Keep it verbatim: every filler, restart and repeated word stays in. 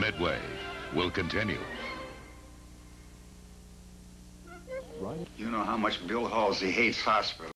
Midway will continue. You know how much Bill Halsey hates hospitals.